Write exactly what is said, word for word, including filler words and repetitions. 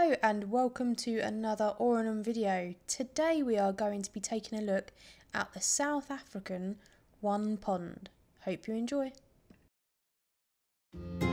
Hello and welcome to another Oranum video. Today we are going to be taking a look at the South African one pond. Hope you enjoy.